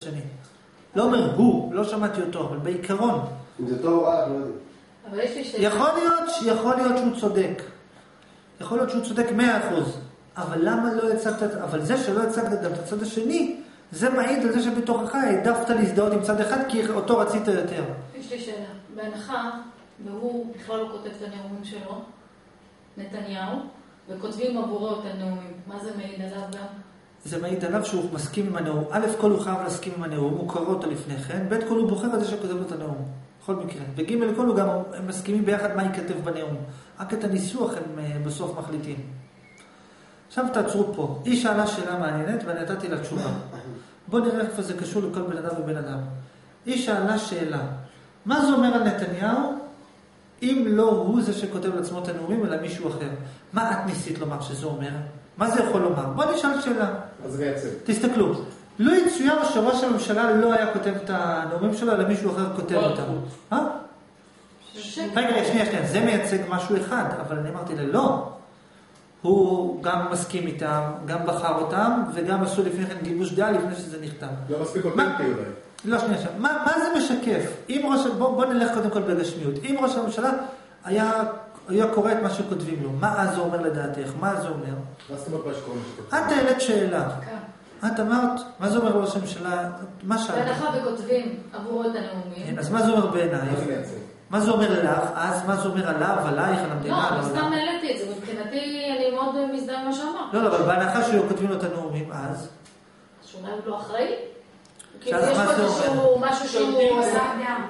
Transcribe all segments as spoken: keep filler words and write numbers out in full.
שני. לא אומר הוא, לא שמעתי אותו, אבל בעיקרון. אם זה טוב או רע, לא יודעים. אבל יש לי שאלה. יכול להיות, יכול להיות שהוא צודק. יכול להיות שהוא צודק מאה אחוז. אבל למה לא הצגת, אבל זה שלא הצגת גם את הצד השני, זה מעיד על זה שבתוכך העדפת להזדהות עם צד אחד, כי אותו רצית יותר. יש לי שאלה. בהנחה, והוא בכלל לא כותב את הנאומים שלו, נתניהו, וכותבים עבורו את הנאומים. מה זה מעיד עליו גם? זה מעיד עליו שהוא מסכים עם הנאום. א' כל הוא חייב להסכים עם הנאום, הוא קורא אותו לפני כן, ב' כל הוא בוחר את זה שכותב לו את הנאום. בכל מקרה. וג' כל הוא גם הם מסכימים ביחד מה ייכתב בנאום. רק את הניסוח הם בסוף מחליטים. עכשיו תעצרו פה. היא שאלה שאלה מעניינת ונתתי לה תשובה. בואו נראה איפה זה קשור לכל בן אדם ובן אדם. היא שאלה שאלה. מה זה אומר על נתניהו אם לא הוא זה שכותב לעצמו את הנאומים אלא מישהו אחר? מה את ניסית לומר שזה אומר? מה זה יכול לומר? בואו נשאל שאלה. אז מייצג. תסתכלו. לא יצויר שראש הממשלה לא היה כותב את הנאומים שלו אלא מישהו אחר כותב אותם. אה? רגע, שנייה, שנייה. זה מייצג משהו אחד, אבל אני אמרתי לה, לא. הוא גם מסכים איתם, גם בחר אותם, וגם עשו לפני כן גיבוש דעה לפני שזה נכתב. לא מספיק אותנטי אולי. לא, שנייה, שנייה. מה, מה זה משקף? אם ראש, בוא, בוא נלך קודם כל בגשמיות. אם ראש הממשלה היה, היה קורא את מה שכותבים לו, מה אז זה אומר לדעתך? מה זה אומר? מה זאת אומרת מה שקוראים שכותבים? את העלית שאלה. את אמרת, מה זה אומר ראש הממשלה? מה שאלת? בהנחה וכותבים עבורו את הנאומים. אז מה זה אומר בעיניי? מה זה מייצג? מה זה אומר לך? אז מה זה אומר עליו, עלייך, על המדינה? לא, סתם העליתי את זה. מבחינתי אני מאוד מזדהה עם מה שאמרת. לא, לא, אבל בהנחה שהוא כותבים לו את הנאומים, אז? שאולי הוא לא אחראי? כאילו יש פה משהו שהוא עשה דעה.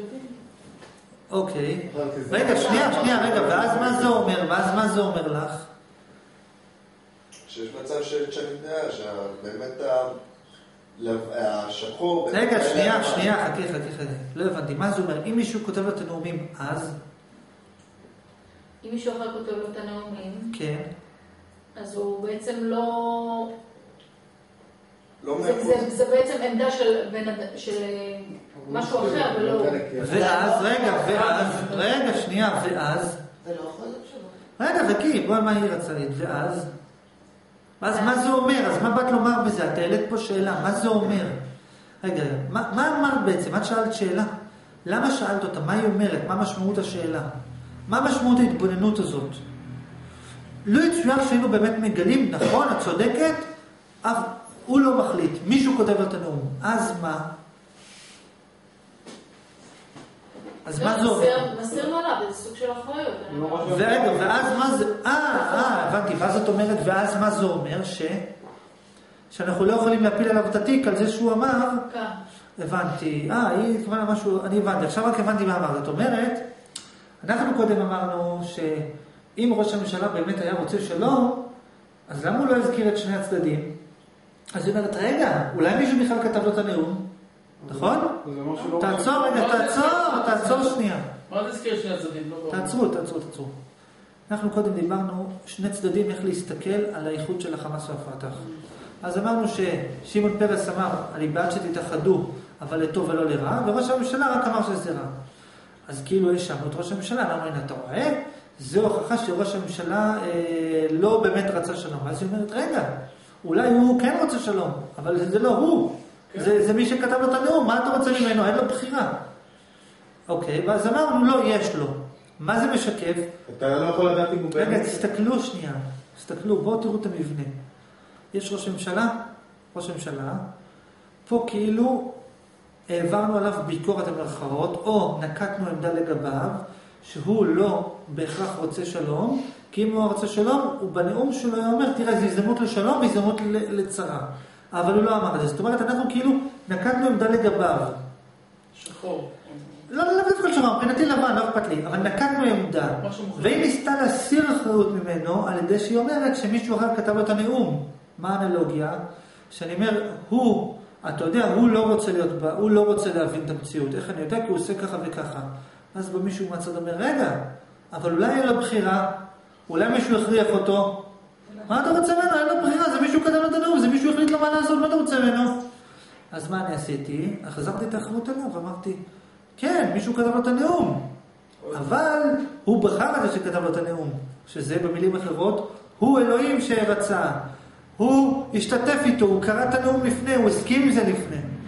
אוקיי. רגע, שנייה, שנייה, רגע, ואז מה זה אומר? ואז מה זה אומר לך? שיש מצב שאני יודע, שבאמת השחור... רגע, שנייה, שנייה, חכי, חכי, חכי. לא הבנתי, מה זה אומר? אם מישהו כותב לו את הנאומים, אז? אם מישהו אחר כותב לו את הנאומים, כן. אז הוא בעצם לא... לא זה בעצם עמדה של משהו אחר, ולא... ואז, רגע, ואז, רגע, שנייה, ואז... זה לא יכול להיות שלא. רגע, חכי, בואי, מה היא רצה לי? ואז? אז מה זה אומר? אז מה באת לומר בזה? את העלית פה שאלה, מה זה אומר? רגע, מה אמרת בעצם? את שאלת שאלה. למה שאלת אותה? מה היא אומרת? מה משמעות השאלה? מה משמעות ההתבוננות הזאת? לא יצויר שהיינו באמת מגלים, נכון, את צודקת, אף הוא לא מחליט, מישהו כותב לו את הנאום. אז מה? אז מה זה אומר? מסיר מעלה, זה סוג של אחריות. ורגע, ואז מה זה? אה, אה, הבנתי, ואז את אומרת, ואז מה זה אומר? ש... שאנחנו לא יכולים להפיל עליו את התיק על זה שהוא אמר... כן. הבנתי, אה, היא כמובן משהו, אני הבנתי, עכשיו רק הבנתי מה אמרת. זאת אומרת, אנחנו קודם אמרנו שאם ראש הממשלה באמת היה רוצה שלום, אז למה הוא לא הזכיר את שני הצדדים? אז היא אומרת, רגע, אולי מישהו בכלל כתב לו את הנאום? נכון? תעצור, רגע, תעצור, תעצור שנייה. מה זה הזכיר שני הצדדים? תעצרו, תעצרו, תעצרו. אנחנו קודם דיברנו שני צדדים איך להסתכל על האיחוד של החמאס והפתח. אז אמרנו ששימון פרס אמר, אני בעד שתתאחדו, אבל לטוב ולא לרע, וראש הממשלה רק אמר שזה רע. אז כאילו יש שם את ראש הממשלה, אמרנו, הנה אתה רואה? זו הוכחה שראש הממשלה אה, לא באמת רצה שלום. אז היא אומרת, רגע, אולי הוא כן רוצה שלום, אבל זה לא הוא. כן. זה, זה מי שכתב לו את הנאום, מה אתה רוצה ממנו? אין לו בחירה. אוקיי, ואז אמרנו, לא, יש לו. מה זה משקף? אתה לא יכול לדעת אם הוא באמת... רגע, תסתכלו שנייה. תסתכלו, בואו תראו את המבנה. יש ראש הממשלה, ראש הממשלה, פה כאילו העברנו עליו ביקורת המרכאות, או נקטנו עמדה לגביו, שהוא לא בהכרח רוצה שלום, כי אם הוא רוצה שלום, הוא בנאום שלו אומר, תראה, זו הזדמנות לשלום והזדמנות לצרה. אבל הוא לא אמר את זה. זאת אומרת, אנחנו כאילו נקטנו עמדה לגביו. שחור. לא, לא, לא דווקא שחור, מבחינתי לבן, לא אכפת לי, אבל נקטנו עמדה. והיא ניסתה להסיר אחריות ממנו על ידי שהיא אומרת שמישהו אחר כתב לו את הנאום. מה האנלוגיה? שאני אומר, הוא, אתה יודע, הוא לא רוצה להיות בה, הוא לא רוצה להבין את המציאות. איך אני יודע? כי הוא עושה ככה וככה. אז בא מישהו מהצד אומר, רגע, אבל אולי אין לו בחירה, אולי מישהו הכריח אותו. מה אתה רוצה ממנו? אין לו בחירה, זה מישהו כתב לו את הנאום, זה מישהו החליט לו מה לעשות, מה אתה רוצה ממנו? אז מה אני עשיתי? החזרתי את האחריות עליו, ואמרתי, כן, מישהו כתב לו את הנאום, אבל הוא בחר את זה שכתב לו את הנאום, שזה במילים אחרות, הוא אלוהים שרצה, הוא השתתף איתו, הוא קרא את הנאום לפני, הוא הסכים עם זה לפני.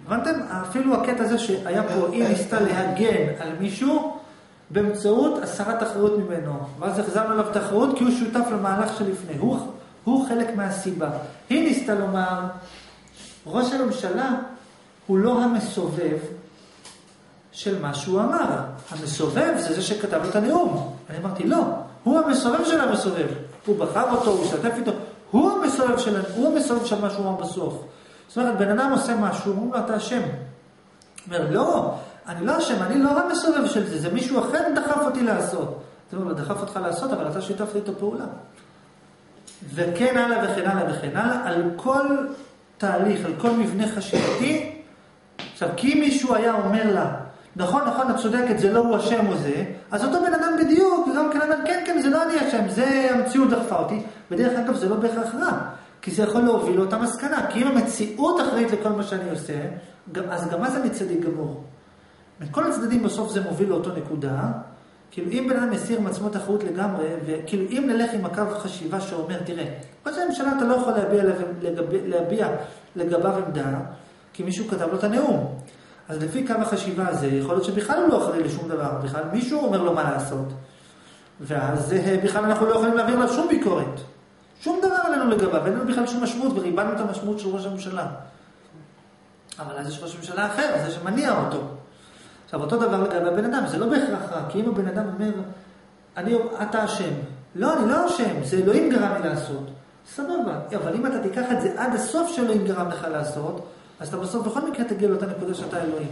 הבנתם? אפילו הקטע הזה שהיה פה, היא ניסתה להגן על מישהו באמצעות הסרת אחריות ממנו. ואז החזרנו עליו את האחריות כי הוא שותף למהלך שלפני. הוא, הוא חלק מהסיבה. היא ניסתה לומר, ראש הממשלה הוא לא המסובב של מה שהוא אמר. המסובב זה זה שכתב את הנאום. אני אמרתי, לא. הוא המסובב של המסובב. הוא בחר אותו, הוא השתתף איתו. הוא המסובב של, הוא המסובב של מה שהוא אמר בסוף. זאת אומרת, בן אדם עושה משהו, הוא אומר לו, אתה אשם. הוא אומר, לא, אני לא אשם, אני לא המסובב של זה, זה מישהו אחר דחף אותי לעשות. זאת אומרת, דחף אותך לעשות, אבל אתה שיתף איתו פעולה. וכן הלאה וכן הלאה וכן הלאה, על כל תהליך, על כל מבנה חשיבתי. עכשיו, כי מישהו היה אומר לה, נכון, נכון, את צודקת, זה לא הוא אשם או זה, אז אותו בן אדם בדיוק, גם כן אומר, כן, כן, זה לא אני אשם, זה המציאות דחפה אותי. בדרך אגב, זה לא בהכרח רע, כי זה יכול להוביל לאותה מסקנה, כי אם המציאות אחראית לכל מה שאני עושה, אז גם אז אני צדיק גמור. מכל הצדדים בסוף זה מוביל לאותו נקודה, כאילו אם בן אדם מסיר מעצמו את האחריות לגמרי, וכאילו אם נלך עם הקו חשיבה שאומר, תראה, ראש הממשלה אתה לא יכול להביע, לגבי, להביע לגביו עמדה, כי מישהו כתב לו את הנאום. אז לפי קו החשיבה הזה, יכול להיות שבכלל הוא לא אחראי לשום דבר, בכלל מישהו אומר לו מה לעשות. ואז בכלל אנחנו לא יכולים להעביר לו שום ביקורת. שום דבר עלינו לגביו, אין לנו בכלל שום משמעות, וריבנו את המשמעות של ראש הממשלה. אבל אז יש ראש הממשלה אחר, זה שמניע אותו. עכשיו, אותו דבר לגבי הבן אדם, זה לא בהכרח רע, כי אם הבן אדם אומר, אני, אתה אשם. לא, אני לא אשם, זה אלוהים גרם לי לעשות. סבבה, אבל אם אתה תיקח את זה עד הסוף שאלוהים גרם לך לעשות, אז אתה בסוף בכל מקרה תגיע לאותה נקודה שאתה אלוהים.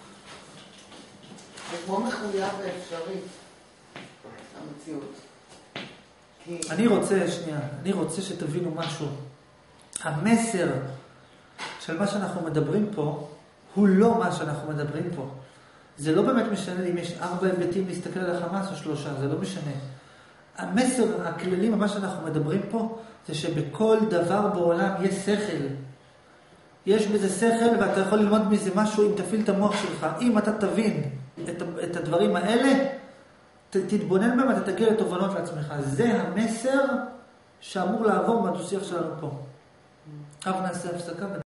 זה כמו מחויב ואפשרי, המציאות. אני רוצה, שנייה, אני רוצה שתבינו משהו. המסר של מה שאנחנו מדברים פה, הוא לא מה שאנחנו מדברים פה. זה לא באמת משנה אם יש ארבע היבטים להסתכל על החמאס או שלושה, זה לא משנה. המסר הכללי, מה שאנחנו מדברים פה, זה שבכל דבר בעולם יש שכל. יש בזה שכל ואתה יכול ללמוד מזה משהו אם תפעיל את המוח שלך. אם אתה תבין את, את הדברים האלה, ת, תתבונן בהם, אתה תגיע לתובנות לעצמך. זה המסר שאמור לעבור מהדו-שיח שלנו פה. אבל נעשה הפסקה.